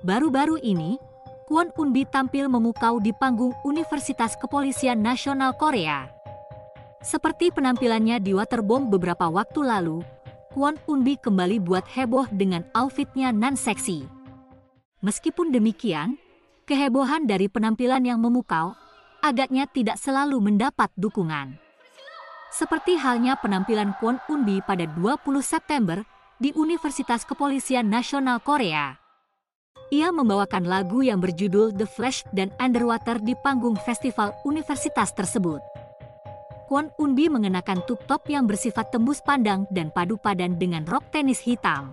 Baru-baru ini, Kwon Eun-bi tampil memukau di panggung Universitas Kepolisian Nasional Korea. Seperti penampilannya di Waterbomb beberapa waktu lalu, Kwon Eun-bi kembali buat heboh dengan outfitnya nan seksi. Meskipun demikian, kehebohan dari penampilan yang memukau agaknya tidak selalu mendapat dukungan. Seperti halnya penampilan Kwon Eun-bi pada 20 September di Universitas Kepolisian Nasional Korea. Ia membawakan lagu yang berjudul The Flash dan Underwater di panggung festival universitas tersebut. Kwon Eun-bi mengenakan tuk top yang bersifat tembus pandang dan padu padan dengan rok tenis hitam.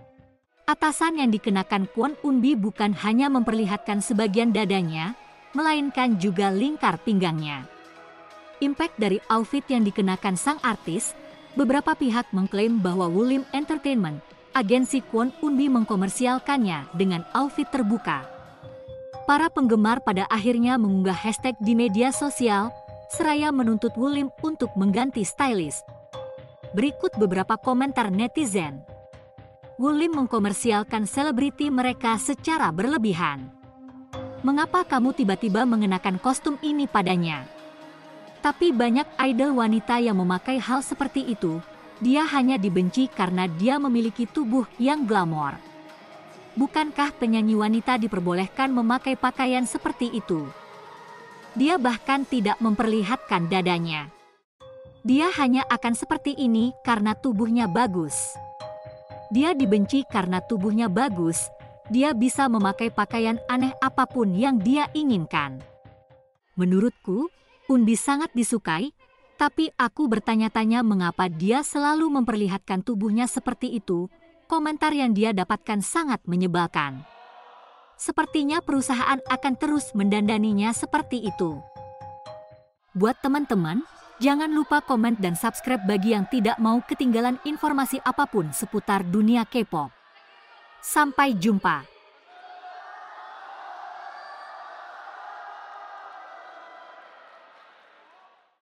Atasan yang dikenakan Kwon Eun-bi bukan hanya memperlihatkan sebagian dadanya, melainkan juga lingkar pinggangnya. Impact dari outfit yang dikenakan sang artis, beberapa pihak mengklaim bahwa Woollim Entertainment, agensi Kwon Eun-bi mengkomersialkannya dengan outfit terbuka. Para penggemar pada akhirnya mengunggah hashtag di media sosial, seraya menuntut Woollim untuk mengganti stylist. Berikut beberapa komentar netizen. Woollim mengkomersialkan selebriti mereka secara berlebihan. Mengapa kamu tiba-tiba mengenakan kostum ini padanya? Tapi banyak idol wanita yang memakai hal seperti itu. Dia hanya dibenci karena dia memiliki tubuh yang glamor. Bukankah penyanyi wanita diperbolehkan memakai pakaian seperti itu? Dia bahkan tidak memperlihatkan dadanya. Dia hanya akan seperti ini karena tubuhnya bagus. Dia dibenci karena tubuhnya bagus. Dia bisa memakai pakaian aneh apapun yang dia inginkan. Menurutku, Eun-bi sangat disukai, tapi aku bertanya-tanya mengapa dia selalu memperlihatkan tubuhnya seperti itu. Komentar yang dia dapatkan sangat menyebalkan. Sepertinya perusahaan akan terus mendandaninya seperti itu. Buat teman-teman, jangan lupa komen dan subscribe bagi yang tidak mau ketinggalan informasi apapun seputar dunia K-pop. Sampai jumpa.